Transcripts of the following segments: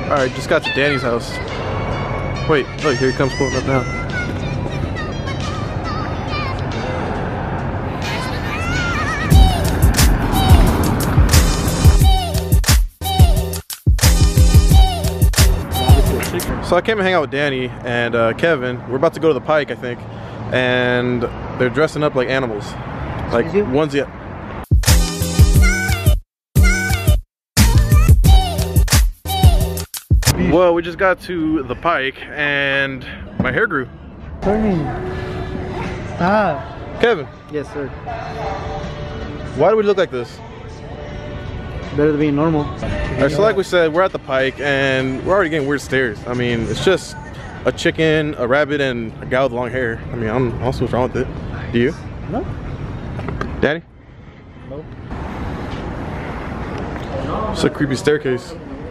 Alright, just got to Danny's house. Wait, look, here he comes pulling up now. So I came and hang out with Danny and Kevin. We're about to go to the Pike, I think. And they're dressing up like animals. Like onesie. Well, we just got to the Pike and my hair grew. Turning. Ah. Kevin. Yes, sir. Why do we look like this? Better than being normal. Alright, so like we said, we're at the Pike and we're already getting weird stares. I mean, it's just a chicken, a rabbit, and a guy with long hair. I mean, I don't know what's wrong with it. Do you? No. Danny? Nope. It's a creepy staircase.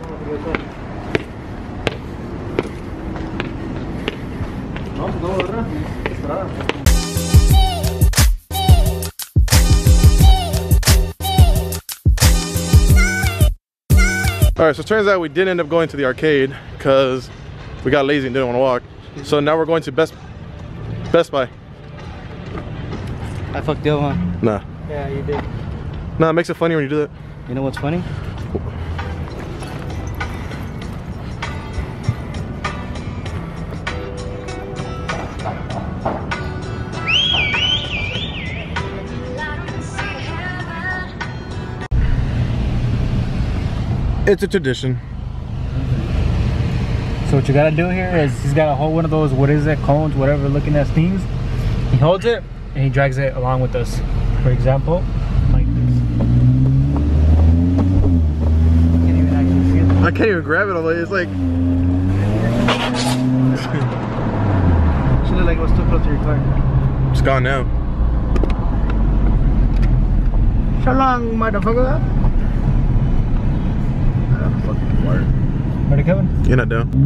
Alright, so it turns out we did end up going to the arcade because we got lazy and didn't want to walk. So now we're going to Best Buy. I fucked you up, huh? Nah. Yeah, you did. Nah, it makes it funny when you do that. You know what's funny? It's a tradition. So what you gotta do here is he's got a whole one of those, what is it, cones, whatever, looking at things. He holds it and he drags it along with us. For example, like this. You can't even actually feel it. I can't even grab it all the way. It's like Should look like it was too close to your car. it's gone now. So long, motherfucker. Ready, Kevin? You're not down.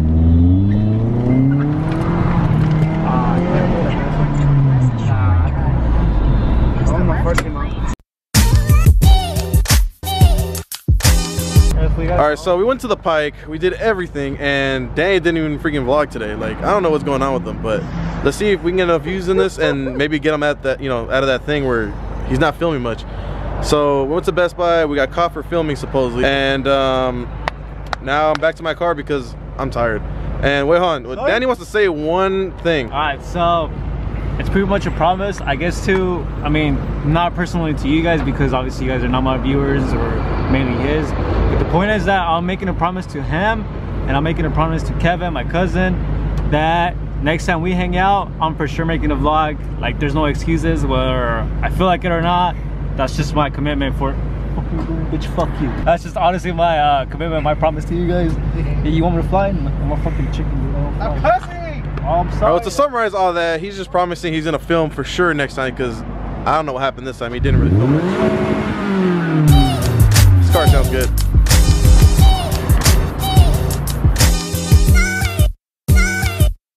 Alright, so we went to the Pike, we did everything, and Danny didn't even freaking vlog today. Like, I don't know what's going on with him, but let's see if we can get enough views in this and maybe get him at that, you know, out of that thing where he's not filming much. So we went to Best Buy, we got caught for filming supposedly, and now I'm back to my car because I'm tired. And wait, hold on, Danny wants to say one thing. Alright, so it's pretty much a promise, I guess, to, I mean, not personally to you guys because obviously you guys are not my viewers or mainly his. But the point is that I'm making a promise to him and I'm making a promise to Kevin, my cousin, that next time we hang out, I'm for sure making a vlog. Like, there's no excuses, whether I feel like it or not. That's just my commitment for, bitch, fuck you. That's just honestly my commitment, my promise to you guys. Hey, you want me to fly? I'm a fucking chicken, dude. I'm pussy! Oh, I'm sorry. Alright, to summarize all that, he's just promising he's gonna film for sure next time because I don't know what happened this time. He didn't really film it. This car sounds good.